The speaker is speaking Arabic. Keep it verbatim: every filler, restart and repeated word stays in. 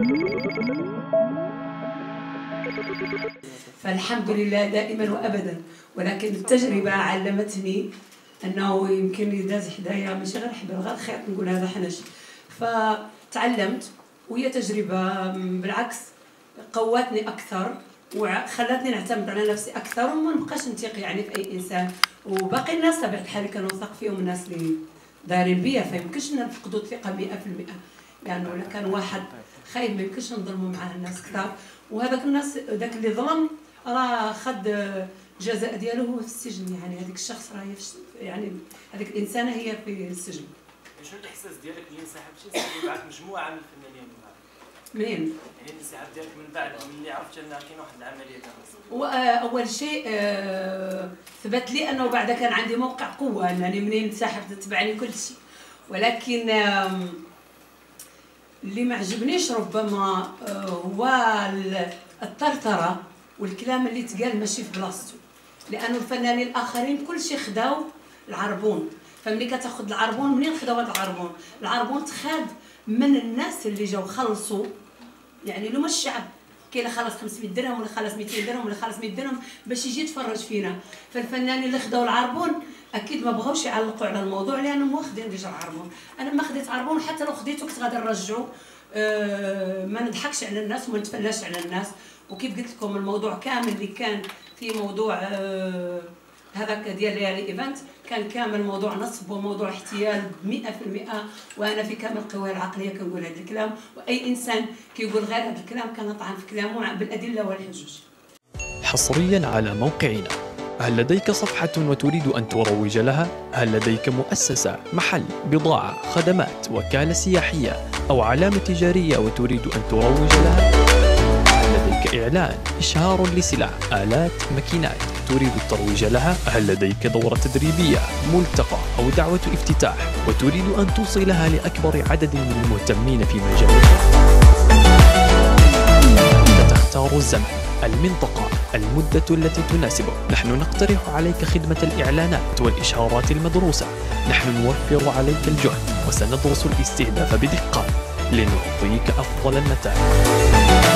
فالحمد لله دائما وابدا، ولكن التجربه علمتني انه يمكن يداز حدايا ماشي غير حبل غير خير، نقول هذا حنش. فتعلمت، وهي تجربه بالعكس قواتني اكثر وخلاتني نعتمد على نفسي اكثر وما نبقاش نثيق يعني في اي انسان. وباقي الناس طبيعه الحال كنوثق فيهم، الناس اللي دايرين بيا، فيمكنش نفقدوا الثقه مئة في المئة، لانه يعني الا كان واحد خايب ما يمكنش نظلموا معاه الناس كثار. وهذاك الناس داك اللي ظلم راه خد الجزاء ديالو هو في السجن، يعني هذيك الشخص راه يعني هذيك الانسانه هي في السجن. شنو الاحساس ديالك اللي انسحبتي سحبوا معك مجموعه من الفنانين؟ منين؟ يعني الانسحاب ديالك من بعد ملي عرفت ان كاين واحد العمليه كانت؟ اول شيء آه ثبت لي انه بعد كان عندي موقع قوه، انني منين انسحبت تبعني كل شيء. ولكن آه اللي ما عجبنيش ربما آه هو الطرطره والكلام اللي تقال ماشي في بلاصتو، لانه الفنانين الاخرين كل شيء خداو العربون. فملي كتاخذ العربون، منين خداو هذا العربون؟ العربون تخاد من الناس اللي جاو خلصوا، يعني لو ما الشعب كاين اللي خلص خمسمية درهم ولا خلص مئتين درهم ولا خلص مئة درهم باش يجي يتفرج فينا. فالفنانين اللي خداو العربون اكيد ما بغاوش يعلقوا على الموضوع لانهم واخدين ديجا العربون. انا ما خديت عربون، حتى لو خديته كنت غادي نرجعو. أه ما نضحكش على الناس وما نتفلاش على الناس. وكيف قلت لكم الموضوع كامل اللي كان في موضوع أه هذاك ديال ليالي ايفنت كان كامل موضوع نصب وموضوع احتيال مئة في المئة، وانا في كامل قواي العقليه كنقول هذا الكلام، واي انسان كيقول غير هذا الكلام كنطعن في كلامه بالادله والحجج. حصريا على موقعنا، هل لديك صفحة وتريد أن تروج لها؟ هل لديك مؤسسة، محل، بضاعة، خدمات، وكالة سياحية أو علامة تجارية وتريد أن تروج لها؟ هل لديك إعلان، إشهار لسلع، آلات، ماكينات تريد الترويج لها؟ هل لديك دورة تدريبية، ملتقى أو دعوة افتتاح وتريد أن توصلها لأكبر عدد من المهتمين في مجالك؟ أنت تختار الزمن، المنطقة، المدة التي تناسبك. نحن نقترح عليك خدمة الإعلانات والإشهارات المدروسة. نحن نوفر عليك الجهد وسندرس الاستهداف بدقة لنعطيك أفضل النتائج.